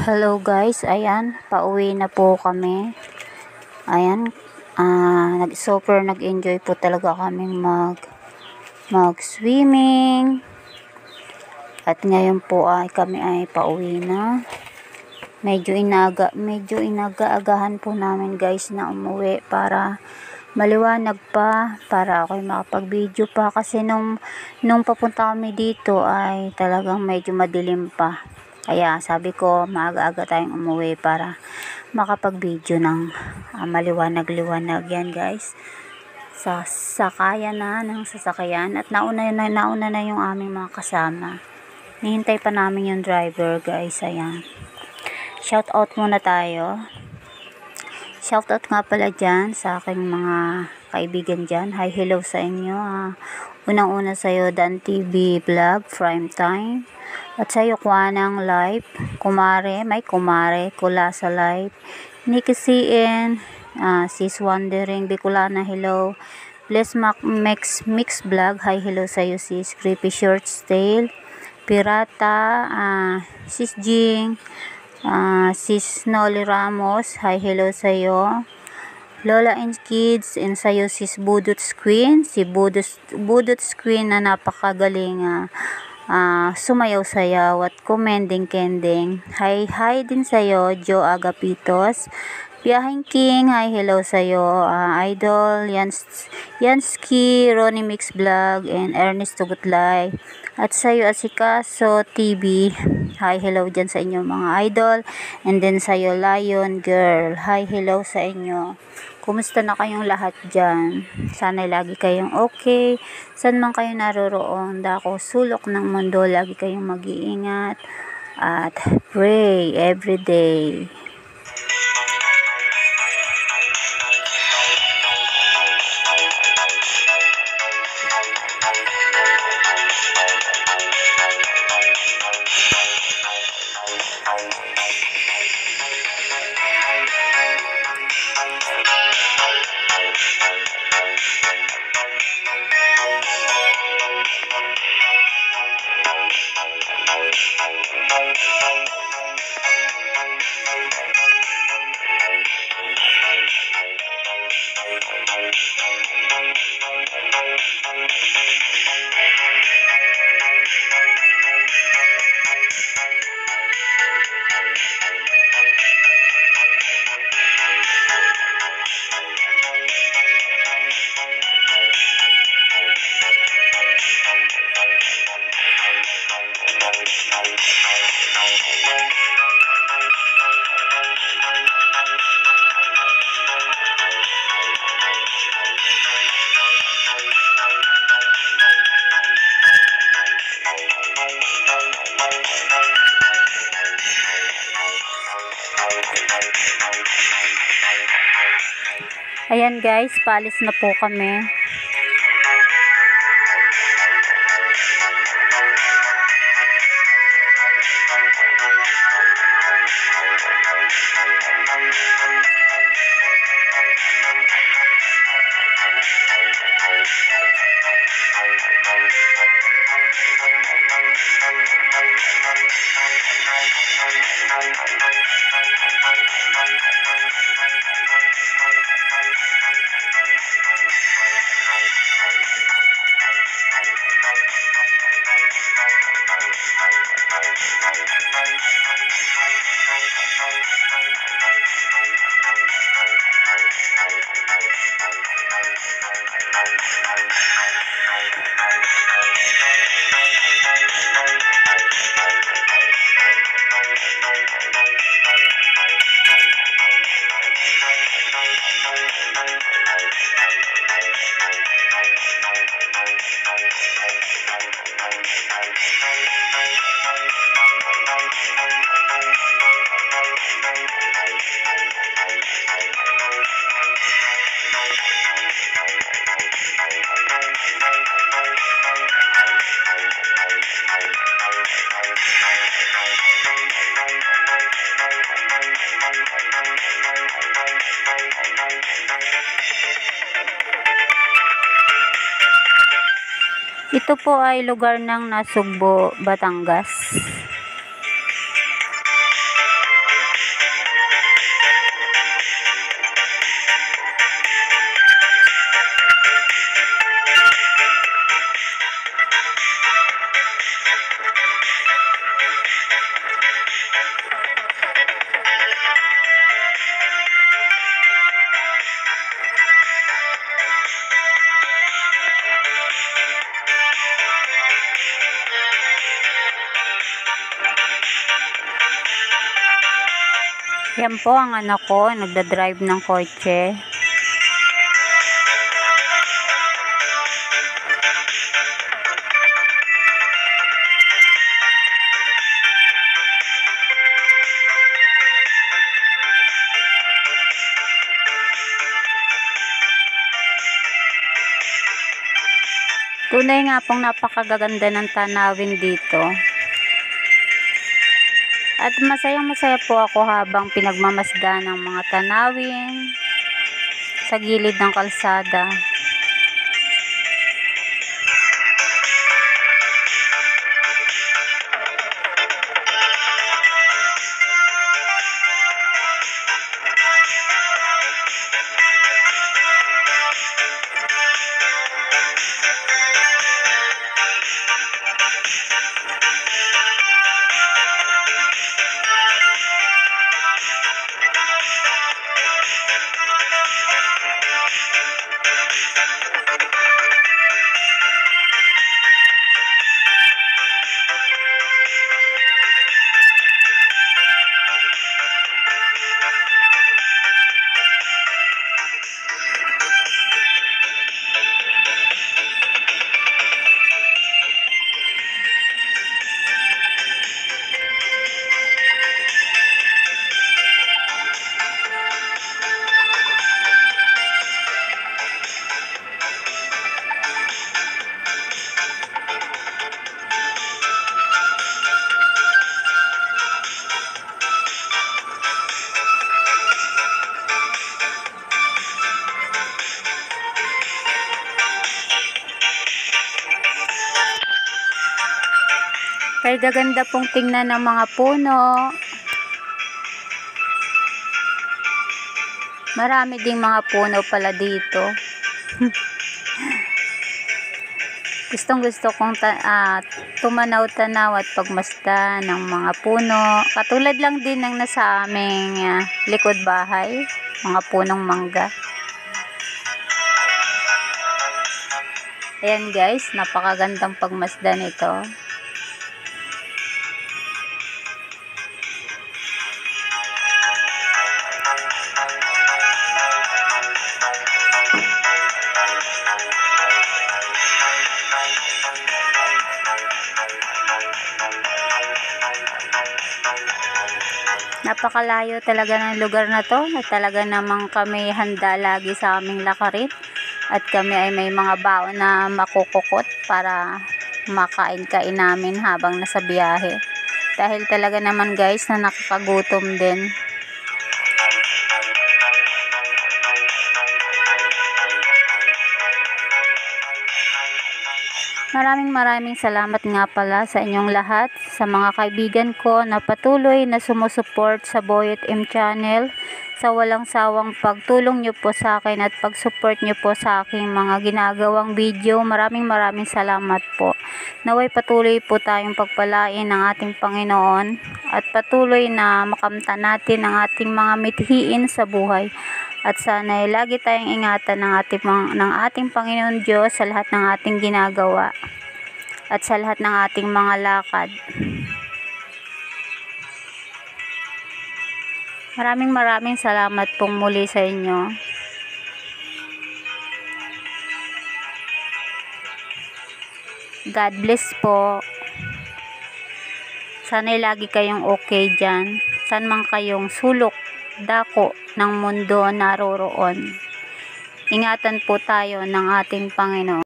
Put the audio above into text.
Hello guys, ayan, pauwi na po kami. Ayan, nag-enjoy po talaga kaming mag-swimming. At ngayon po ay kami ay pauwi na. Medyo inaga-agahan po namin guys na umuwi para maliwanag pa, para ako'y makapag-video pa kasi nung papunta kami dito ay talagang medyo madilim pa. Kaya sabi ko maaga-aga tayong umuwi para makapag-video ng maliwanag-liwanag yan guys. Sa sakayan na ng sasakyan at nauna na yung aming mga kasama. Nihintay pa namin yung driver guys. Ayan. Shout out muna tayo. Shout out nga pala dyan sa aking mga kaibigan dyan. Hi, hello sa inyo. Unang-una sa'yo Dan TV Vlog, Prime Time. At sa'yo Kuanang Live, may kumare, Kula sa Live, Nikki CN, Sis Wandering, Bicolana, hello. Bless Mix Vlog, hi, hello sa'yo sis. Creepy Shorts Tale, Pirata, Sis Jing, Sis Noli Ramos, hi, hello sa'yo. Lola and Kids, and sa'yo sis Budut's Queen, si Budut's Queen na napakagaling sumayaw-sayaw at kumending-kending. Hi din sa'yo, Joe Agapitos. Biyahing King, hi, hello sa'yo. Idol, Yansky, Ronnie Mix Vlog, and Ernest Tugutlay. At sa'yo, Asikaso TV, hi, hello dyan sa inyo mga idol. And then sa'yo, Lion Girl, hi, hello sa inyo. Kumusta na kayong lahat dyan? Sana lagi kayong okay. Saan man kayo naroroon, dako sulok ng mundo, lagi kayong mag-iingat at pray every day. Ayan guys, paalis na po kami. Ito po ay lugar ng Nasugbo, Batangas. Yan po ang anak ko, nagda-drive ng kotse. Tunay nga pong napakaganda ng tanawin dito. At masayang-masaya po ako habang pinagmamasdan ng mga tanawin sa gilid ng kalsada. Kaya gaganda pong tingnan ng mga puno. Marami ding mga puno pala dito. Gustong gusto kong tumanaw-tanaw at pagmasdan ng mga puno. Katulad lang din ng nasa aming likod bahay, mga punong mangga. Ayan guys, napakagandang pagmasdan ito. Napakalayo talaga ng lugar na to, na talaga namang kami handa lagi sa aming lakarit at kami ay may mga baon na makukukot para makain-kain namin habang nasa biyahe, dahil talaga naman guys na nakakagutom din. Maraming salamat nga pala sa inyong lahat, sa mga kaibigan ko na patuloy na sumusuport sa Boyet M Channel, sa walang sawang pagtulong nyo po sa akin at pag-support nyo po sa aking mga ginagawang video. Maraming salamat po. Naway patuloy po tayong pagpalain ng ating Panginoon at patuloy na makamtan natin ang ating mga mithiin sa buhay. At sana ay lagi tayong ingatan ng ating Panginoon Diyos sa lahat ng ating ginagawa at sa lahat ng ating mga lakad. Maraming salamat pong muli sa inyo. God bless po. Sana ay lagi kayong okay dyan. Saan man kayong sulok, dako ng mundo naroroon. Ingatan po tayo ng ating Panginoon.